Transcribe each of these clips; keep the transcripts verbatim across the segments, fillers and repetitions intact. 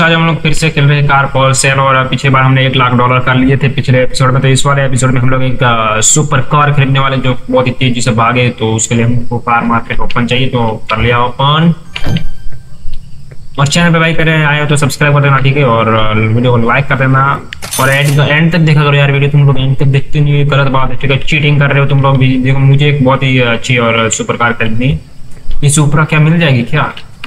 आज हम लोग फिर से खेल रहे हैं कार पॉल सेल। और पिछले बार हमने एक लाख डॉलर कर लिए थे पिछले एपिसोड में, तो इस वाले एपिसोड में हम लोग एक सुपर कार खरीदने वाले जो बहुत ही तेजी से भागे, तो उसके लिए हमको कार मार्केट ओपन चाहिए, तो कर लिया ओपन। और चैनल पे भाई पहले आए हो तो सब्सक्राइब कर देना, ठीक है, और वीडियो को लाइक कर देना और एंड एंड तक देखा करो यार वीडियो। तुम लोग एंड तक देखते नहीं, गलत बात है, ठीक है, चीटिंग कर रहे हो तुम लोग भी। देखो मुझे एक बहुत ही अच्छी और सुपर कार खरीदनी, ये सुपरा क्या मिल जाएगी क्या?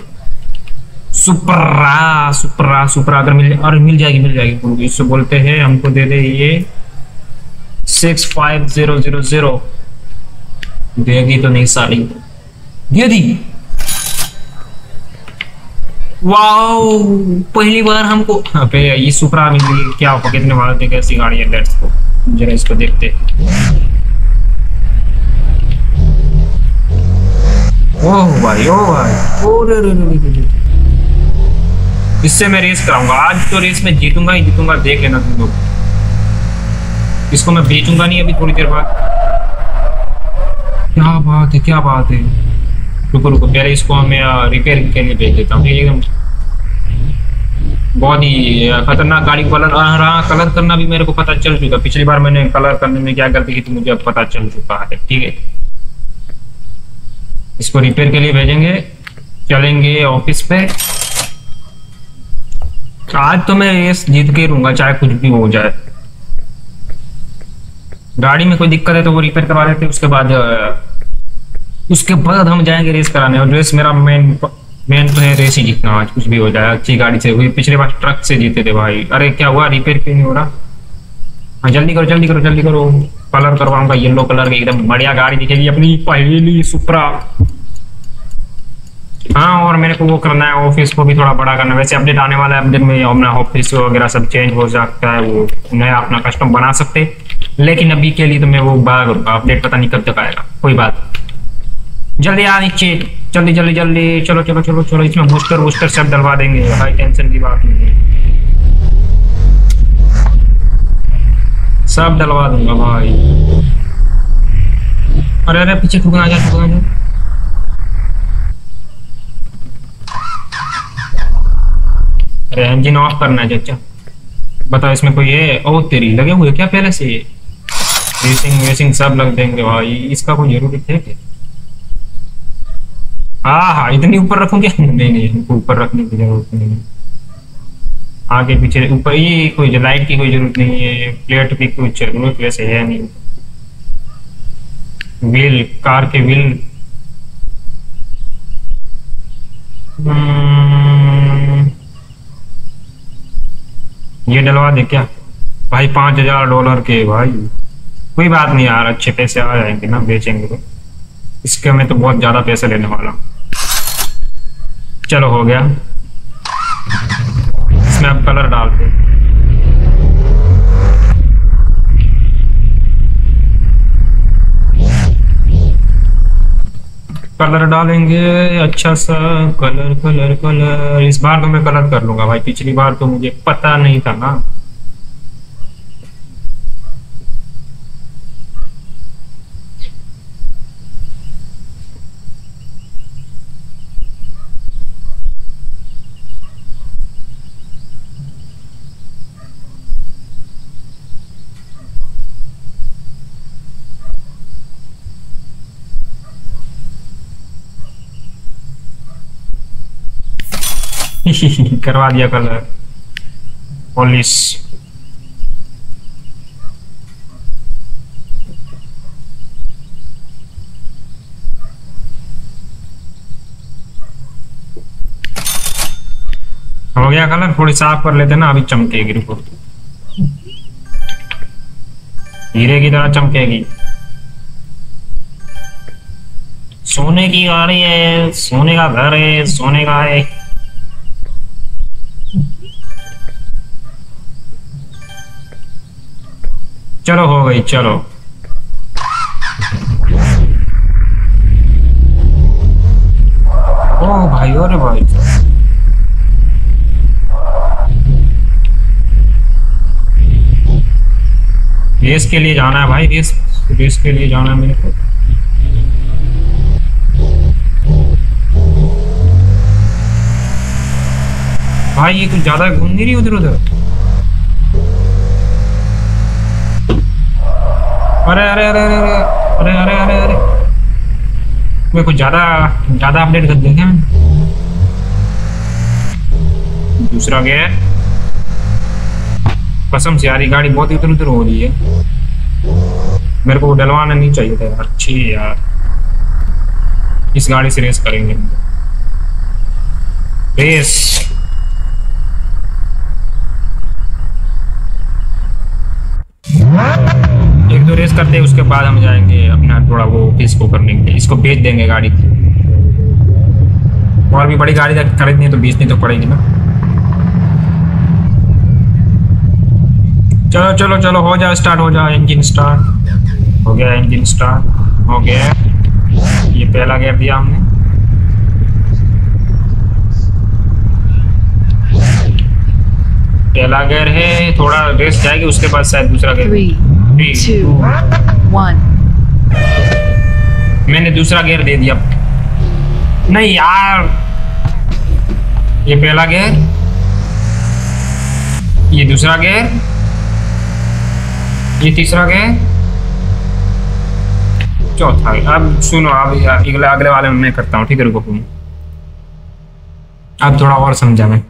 सुपरा सुपरा सुपरा अगर मिल और मिल जाएगी मिल जाएगी इससे बोलते हैं, हमको दे दे ये six five zero zero zero. देगी तो नहीं साली, दे दी। वाओ, पहली बार हमको पे ये सुपरा मिल गई। क्या हो कितने वाले थे, कैसी गाड़ी है? लेट्स गो, जरा इसको देखते। ओह भाई, ओ भाई, ओ रे रे रे रे, इससे मैं रेस कराऊंगा आज। तो रेस में जीतूंगा ही जीतूंगा, देख लेना तुम लोग। इसको मैं बेचूंगा नहीं अभी, थोड़ी देर बाद। क्या बात है, क्या बात है। रुको रुको, पहले इसको मैं रिपेयर के लिए भेज देता हूँ। एकदम बहुत ही खतरनाक गाड़ी को कलर रहा, कलर करना भी मेरे को पता चल चुका। पिछली बार मैंने कलर करने में क्या गलती की थी मुझे अब पता चल चुका है, ठीक है। इसको रिपेयर के लिए भेजेंगे, चलेंगे ऑफिस पे। आज तो मैं रेस जीत के रहूंगा, चाहे कुछ भी हो जाए। गाड़ी में कोई दिक्कत है तो वो रिपेयर करवा लेते, उसके बाद उसके बाद हम जाएंगे रेस कराने। और रेस मेरा मेन मेन तो है रेस ही जीतना, आज कुछ भी हो जाए। अच्छी गाड़ी से हुई, पिछले बार ट्रक से जीते थे भाई। अरे क्या हुआ, रिपेयर क्यों नहीं हो रहा? हाँ जल्दी करो जल्दी करो जल्दी करो, कलर करवाऊंगा येलो कलर का, एकदम बढ़िया गाड़ी दिखेगी अपनी पहली सुपरा। हाँ, और मेरे को वो करना है, ऑफिस को भी थोड़ा बड़ा करना है। वैसे अपडेट आने वाला है, अपडेट में अपना ऑफिस वगैरह सब चेंज हो सकता है, वो नया अपना कस्टम बना सकते। लेकिन अभी के लिए तो मैं वो बाग अपडेट पता नहीं कब तक आएगा, कोई बात। जल्दी आ नीचे, जल्दी जल्दी जल्दी, चलो चलो चलो चलो। इसमें बूस्टर वूस्टर सब डलवा देंगे, हाई टेंशन की बात नहीं है, सब डलवा दूंगा भाई। अरे अरे पीछे ठुकना जा ठुकना जा। अरे इंजन ऑफ करना है चाचा, बताओ इसमें कोई है? ओ तेरी, लगे हुए क्या पहले से? ये रेसिंग वेसिंग सब लग देंगे भाई, इसका कोई जरूरत है क्या? हाँ हाँ, इतनी ऊपर रखूं क्या? नहीं नहीं, इनको ऊपर रखने की जरूरत नहीं है। आगे पीछे ऊपर ये कोई लाइट की कोई जरूरत नहीं है, प्लेट की कुछ जरूरत वैसे है नहीं। व्हील, कार के व्हील, ये डलवा दे क्या भाई? पांच हजार डॉलर के भाई, कोई बात नहीं यार, अच्छे पैसे आ जाएंगे ना बेचेंगे तो। इसके मैं तो बहुत ज्यादा पैसे लेने वाला हूँ। चलो हो गया, इसमें अब कलर डालते। कलर डालेंगे अच्छा सा, कलर कलर कलर। इस बार तो मैं कलर कर लूंगा भाई, पिछली बार तो मुझे पता नहीं था ना। करवा दिया कलर, पॉलिश। हो गया कलर, थोड़ी साफ कर लेते ना, अभी चमकेगी। रुको, हीरे की तरह चमकेगी। सोने की गाड़ी है, सोने का घर है, सोने का है। चलो हो गई, चलो। ओ भाई, अरे भाई, रेस के लिए जाना है भाई, रेस रेस के लिए जाना है मेरे को। भाई ये कुछ ज्यादा घूम नहीं रही उधर उधर। अरे अरे अरे अरे अरे अरे अरे अरे मैं कुछ ज्यादा ज्यादा अपडेट कर दिया क्या मैंने? दूसरा गियर। कसम से यार ये गाड़ी बहुत इधर उधर हो रही है, मेरे को डलवाना नहीं चाहिए था यार। अच्छी यार, इस गाड़ी से रेस करेंगे। रेस एक दो रेस करते हैं, उसके बाद हम जाएंगे अपना थोड़ा वो इसको करने के लिए। इसको बेच देंगे गाड़ी, और भी बड़ी गाड़ी खरीदनी तो बेचनी तो पड़ेगी ना। चलो चलो चलो हो जाए, स्टार्ट हो जाए। इंजन स्टार्ट हो गया, इंजन स्टार्ट हो गया। ये पहला गियर दिया हमने। पहला गियर है, थोड़ा रेस जाएगी उसके बाद शायद दूसरा गियर। Three, two, one. मैंने दूसरा गियर दे दिया। नहीं यार, ये पहला गियर, ये दूसरा गियर, ये तीसरा गियर, चौथा। अब सुनो, अब अगले अगले वाले में मैं करता हूँ, ठीक है? रुको, अब थोड़ा और समझा मैं।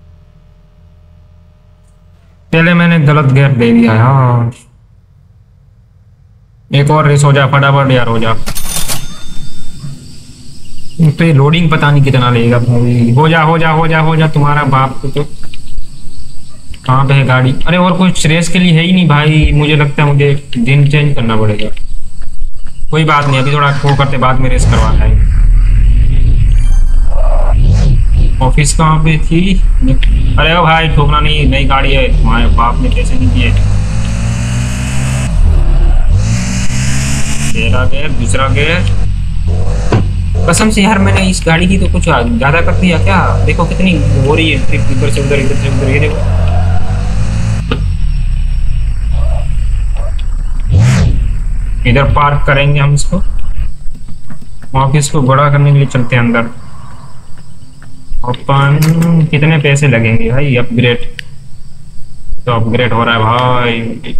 पहले मैंने गलत गियर दे दिया यार। एक और रेस हो जा फटाफट यार, हो जा। तो ये लोडिंग पता नहीं कितना लगेगा। हो जा हो जा हो जा हो जा, तुम्हारा बाप को। तो कहाँ पे है गाड़ी? अरे और कुछ रेस के लिए है ही नहीं भाई। मुझे लगता है मुझे दिन चेंज करना पड़ेगा। कोई बात नहीं, अभी थोड़ा खो करते बाद में रेस करवाना है। ऑफिस कहाँ पे थी? अरे ओ भाई ठोकना नहीं, नई गाड़ी है, तुम्हारे बाप ने पैसे नहीं दिए। पहला गियर, दूसरा गियर। कसम से यार मैंने इस गाड़ी की तो कुछ ज्यादा कर दिया क्या? देखो कितनी हो रही है ट्रिप, इधर से उधर इधर से उधर। ये देखो, इधर पार्क करेंगे हम इसको। ऑफिस को बड़ा करने के लिए चलते हैं अंदर। अपन कितने पैसे लगेंगे भाई? अपग्रेड तो अपग्रेड हो रहा है भाई।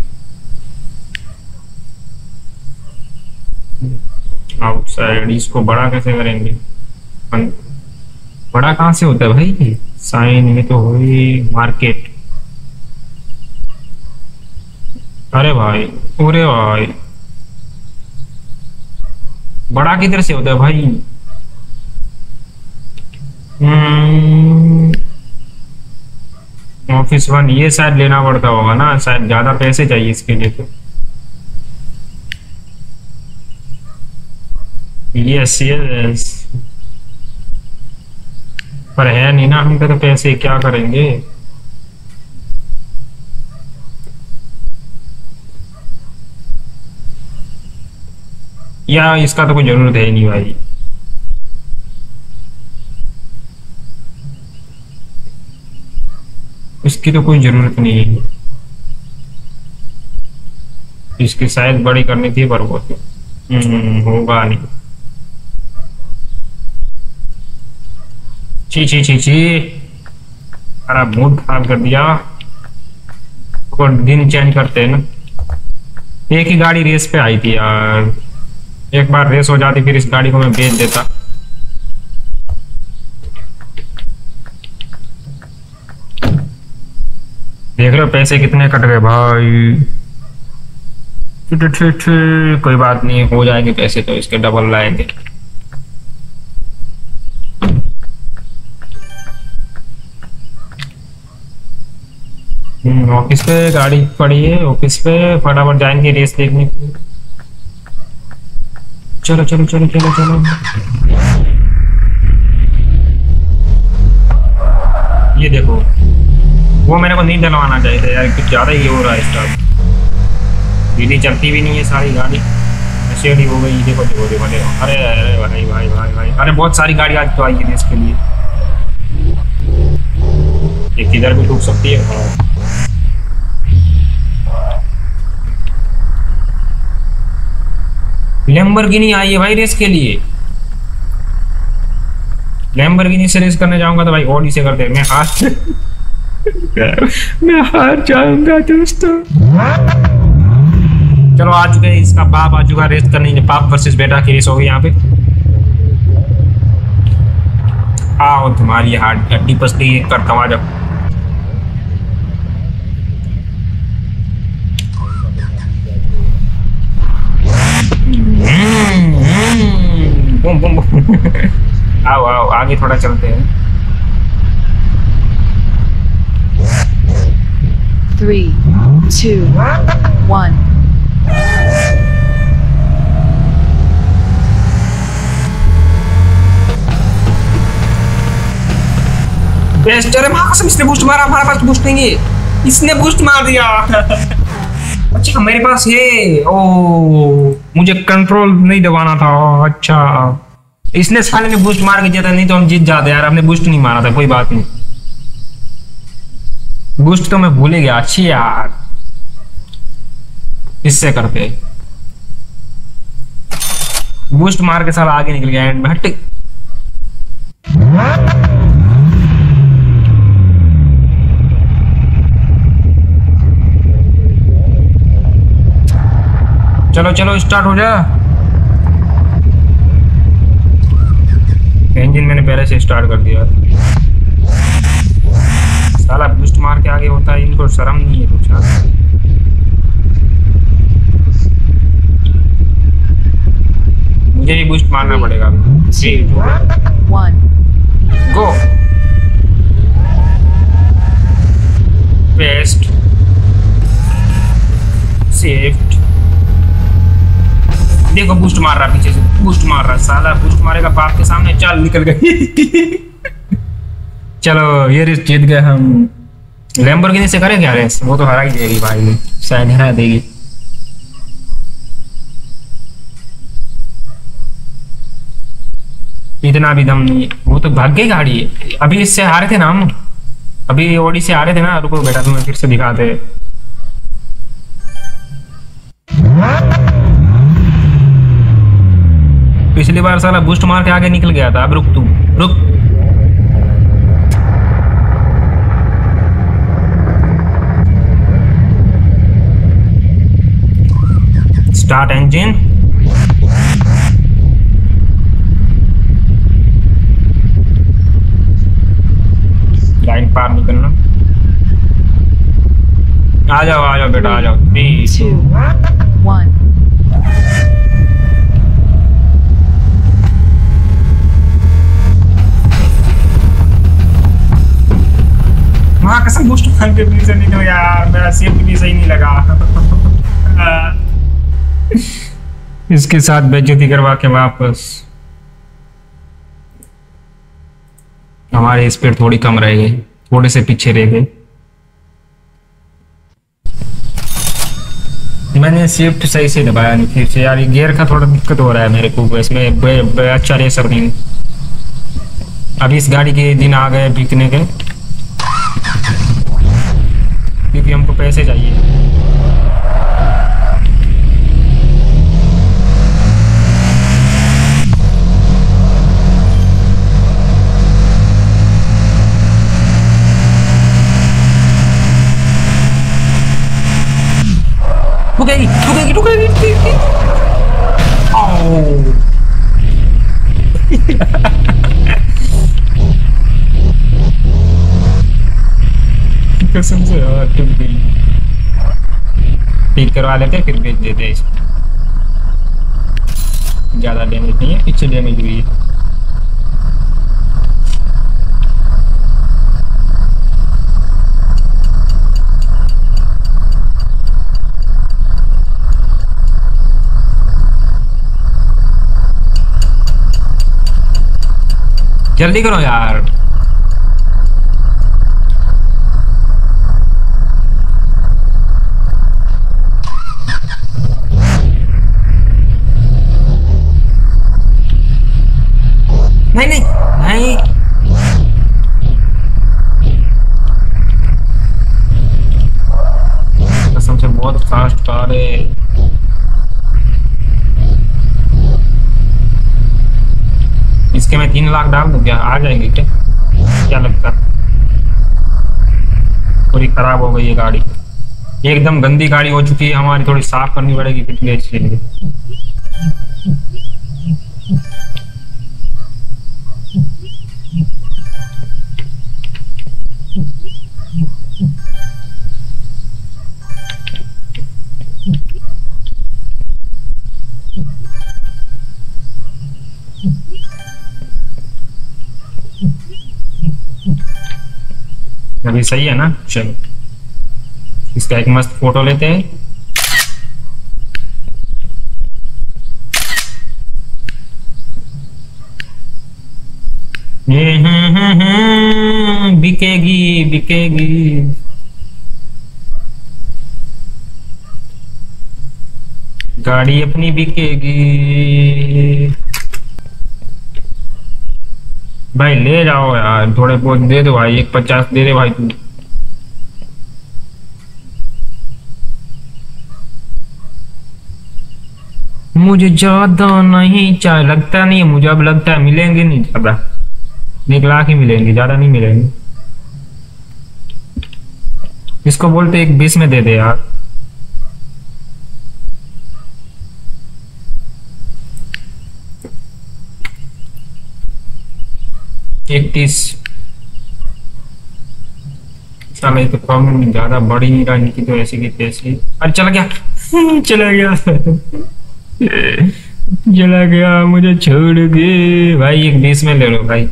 आउटसाइड इसको बड़ा कैसे करेंगे? बड़ा कहाँ से होता है भाई? साइन में तो हुई मार्केट। अरे भाई, अरे भाई, बड़ा किधर से होता है भाई? ऑफिस वन ये शायद लेना पड़ता होगा ना, शायद ज्यादा पैसे चाहिए इसके लिए। तो यस यस, पर है नहीं ना हम पे तो पैसे, क्या करेंगे? या इसका तो कोई जरूरत है नहीं भाई। इसकी तो कोई जरूरत नहीं है। इसकी शायद बड़ी करनी थी पर वो तो होगा नहीं। ची ची ची ची, अरे मूड खराब कर दिया। तो दिन चेंज करते हैं ना। एक ही गाड़ी रेस पे आई थी यार, एक बार रेस हो जाती फिर इस गाड़ी को मैं बेच देता। देख रहे हो पैसे कितने कट गए भाई। कोई बात नहीं, हो जाएंगे पैसे तो इसके डबल लाएंगे। ऑफिस पे गाड़ी पड़ी है, ऑफिस पे फटाफट जाएंगे रेस देखने के लिए। चलो चलो चलो चलो चलो। ये देखो, वो मेरे को नहीं डलवाना चाहिए था यार, कुछ ज्यादा ही हो रहा है स्टार्ट। दीदी चलती भी नहीं है सारी गाड़ी, शेडी हो गई। देखो देखो देखो देखो, अरे अरे भाई भाई भाई भाई, अरे बहुत सारी गाड़ी आज तो आई है रेस के लिए। एक किधर भी ठुक सकती है। हाँ लैम्बोर्गिनी आई है भाई रेस के लिए। लैम्बोर्गिनी से रेस करने जाऊंगा तो भाई ऑडी से करते मैं हार मैं हार जाऊंगा दोस्तों। चलो आ चुके हैं, इसका बाप आ चुका रेस करने, बाप वर्सेस बेटा की रेस होगी यहाँ पे। आओ तुम्हारी हार्ड हड्डी पसली करता हूँ, आ जाओ। Boom boom boom. आओ आओ आगे थोड़ा चलते हैं। Three, two, one. बेस्ट। अरे माँ कसम, इसने बूस्ट मारा, हमारे पास बूस्ट नहीं है, इसने बूस्ट मार दिया। अच्छा मेरे पास है, ओ मुझे कंट्रोल नहीं दबाना था। अच्छा इसने साले ने बूस्ट मार के जीता, नहीं तो हम जीत जाते यार। हमने बूस्ट नहीं मारा था, कोई बात नहीं, बूस्ट तो मैं भूल ही गया। अच्छी यार, इससे करते बूस्ट मार के साला आगे निकल गया एंड में। हट चलो चलो स्टार्ट हो जा। इंजन मैंने पहले से स्टार्ट कर दिया। साला बूस्ट मार के आगे होता है, इनको शर्म नहीं है कुछ। हाँ मुझे भी बूस्ट मारना पड़ेगा। गो पेस्ट सेफ्ट। देखो बूस्ट मार रहा, पीछे से बूस्ट मार रहा, साला बूस्ट मारेगा बाप के सामने। चल निकल गई। चलो ये रेस जीत गए हम। लैम्बोर्गिनी से करें क्या रेस? वो तो हरा ही देगी भाई, शायद हरा देगी। इतना भी दम नहीं है, वो तो भाग गई गाड़ी है। अभी इससे हारे थे ना हम, अभी ऑडी से हारे थे ना। रुको बेटा तुम्हें फिर से दिखाते। पिछली बार साला बूस्ट मार के आगे निकल गया था। अब रुक तू रुक। Start engine. लाइन पार निकलना। आ जाओ आ जाओ बेटा आ जाओ। Three Two, one. वहाँ कसम बूस्ट मार के पीछे निकल यार, मेरा सेफ भी सही नहीं लगा। इसके साथ बेइज्जती करवा के वापस। हमारी स्पीड थोड़ी कम रह गई, थोड़े से पीछे रह गए। मैंने शिफ्ट सही से दबाया नहीं फिर से यार, ये गियर का थोड़ा दिक्कत हो रहा है मेरे को इसमें। बे, बे, अच्छा रेसर नहीं। अभी इस गाड़ी के दिन आ गए बिकने के, क्योंकि हमको पैसे चाहिए। ठुकेगी ठुकेगी ठुकेगी। कसम से यार टूट गई। ठीक करवा लेते फिर बेच देते इसको। ज्यादा डैमेज नहीं है, पीछे डैमेज हुई है। जल्दी करो यार। नहीं नहीं नहीं, कसम से बहुत फास्ट कार है। इसके मैं तीन लाख डाल दूं क्या, आ जाएंगे क्या, क्या लगता है? पूरी खराब हो गई है गाड़ी, एकदम गंदी गाड़ी हो चुकी है हमारी, थोड़ी साफ करनी पड़ेगी फिटनेस के लिए। अभी सही है ना? चलो इसका एक मस्त फोटो लेते हैं। बिकेगी बिकेगी, गाड़ी अपनी बिकेगी। भाई ले जाओ यार, थोड़े बहुत दे दो भाई, एक पचास दे दे भाई तू। मुझे ज्यादा नहीं चाहिए, लगता नहीं है मुझे, अब लगता है मिलेंगे नहीं ज्यादा, एक लाख ही मिलेंगे, ज्यादा नहीं मिलेंगे। इसको बोलते एक बीस में दे दे यार। एक तीस, साला ये तो कम, ज्यादा बढ़ी नहीं रहा इनकी तो, ऐसी की तैसी। अरे चला गया चला गया चला गया, मुझे छोड़ के। भाई एक बीस में ले लो भाई।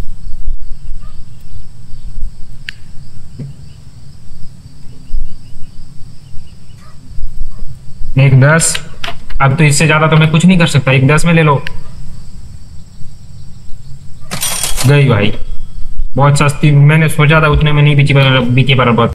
एक दस, अब तो इससे ज्यादा तो मैं कुछ नहीं कर सकता, एक दस में ले लो। गई भाई, बहुत सस्ती, मैंने सोचा था उतने में नहीं बिकी, बिकी पर बहुत